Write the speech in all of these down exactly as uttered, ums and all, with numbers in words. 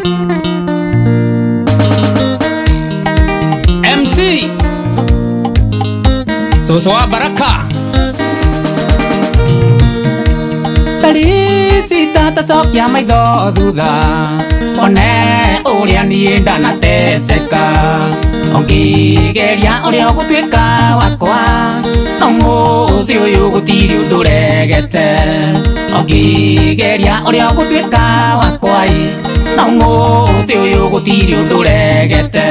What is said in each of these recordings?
M C Sosoa Baraka Felicita ta sok ya mai do duda One uria ni ndana teseka Ongi geria uria gutwika wakwa Umuthi uyu gutiri unduregete Ongi geria uria gutwika wakwa Umuthi uyu gutiri unduregete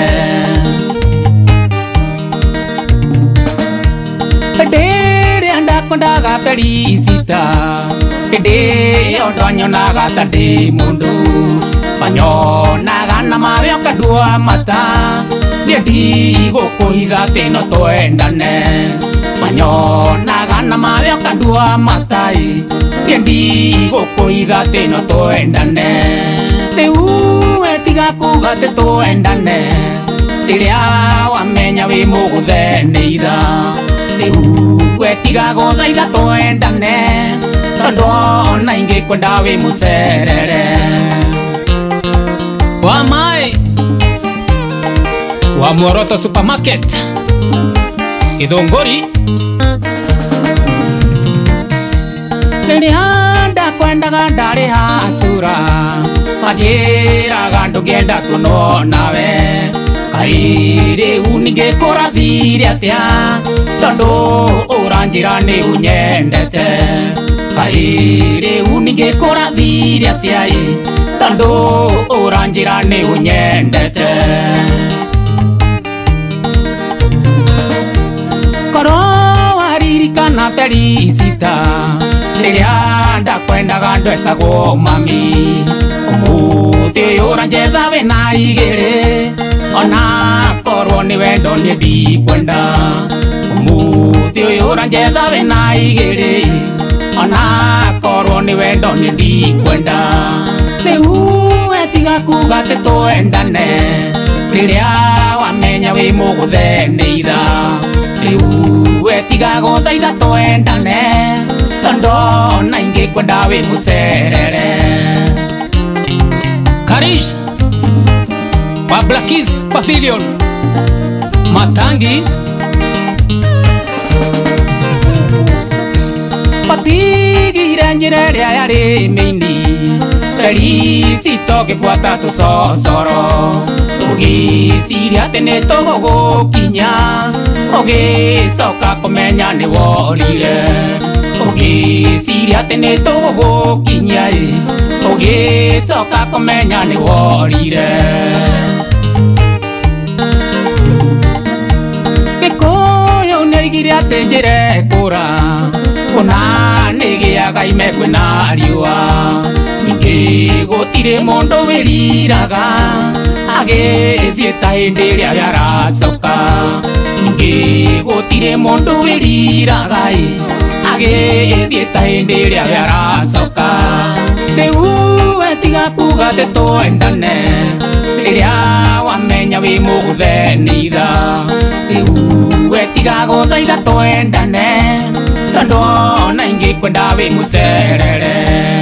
Ndiri anda kondaga Felicita Ndiri ondonyonaga ta ndi mundu Panyonaga na mawe okadua mata Ndi gukuhitha tino twendane Panyonaga na mawe okadua mata Ndi gukuhitha tino twendane Riu etiga kuga te twendane Riria wamenya wi muguthenitha Riu etiga guthaitha twendane Tondu ona ingikwenda wi mucerere Wa mai Wa Moroto Supermarket Githunguri Riria ndakwendaga ndari hasura Majiraga ndungenda tuno nawe Kai riu ningikurathire atia Tondu uranjira ni unyendete Kai riu ningikurathire atia Tondu uranjira ni unyendete Koro waririkana Felicita Riria ndakwendaga ndwetagwo mami Umuthi uyu uranjetha wina igiri Ona korwo ni wendo ni ndikwenda Umuthi uyu uranjetha wina igiri Ona korwo ni wendo ni ndikwenda Riu etiga kuga te twendane Riria wamenya wi muguthenitha Riu etiga guthaitha twendane Tondu ona ingikwenda wi mucerere Karish wa Blackies Pavilion Matangi Patigire njira iria yari mini Felicita gibuata tucocoro Ugiciria ati ni tugugukinya Ugicoka kumenya ni worire Ugiciria ati ni tugugukinya Ugicoka kumenya ni worire Gikuyu nioigire ati njira ikura Kuna nigiaga ime kwina riua Ningi gutire mundu wiriraga Agithie ta hindi iria yaracoka Ningi gutire mundu wiriraga Agithie ta hindi iria yaracoka Riu etiga kuga te twendane Riria wamenya wi muguthenitha Riu etiga guthaitha twendane Tondu ona ingikwenda wi mucerere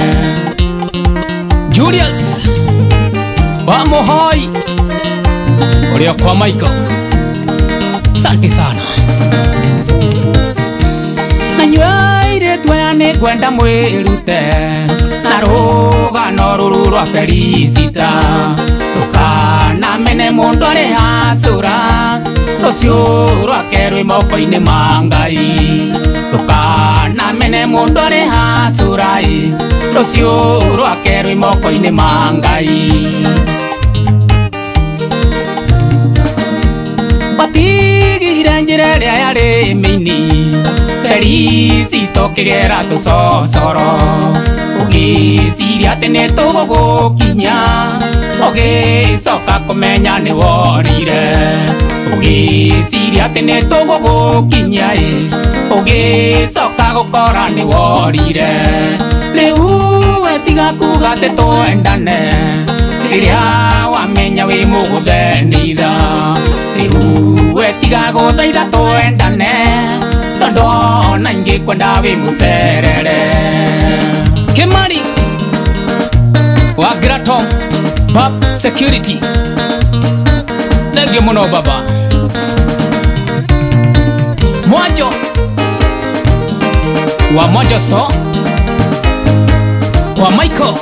Julius wa Muhoi Uria kwa Michael Asante sana Nanyuaire twaya ni kwenda mwirute Na rugano ruru rwa Felicita Rukana mene mundu ari hasura Rucio rwake rwi moko-ini ma Ngai Rukana mene mundu ari hasura Rucio rwake rwi moko-ini ma Ngai Patigire njira iria yari mini Felicita ukigera tucocoro Ugiciria ati ni tugugukinya Ugicoka kumenya ni worire Ugiciria ati ni tugugukinya Ugicoka gukora ni worire Riu etiga kuga te twendane Riria wamenya wi muguthenitha Riu etiga guthaitha twendane Tondu ona ingikwenda wi mucerere Kimari wa Gratom Bab Security. Thank muno baba. Mwanjo wa Mwanjo Store, wa Michael.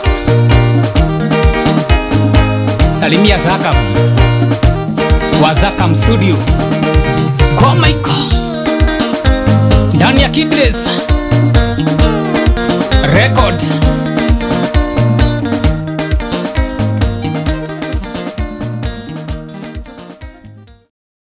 Salimia Zakam wa Zakam Studio, kwa Michael ndani ya Kidres Record.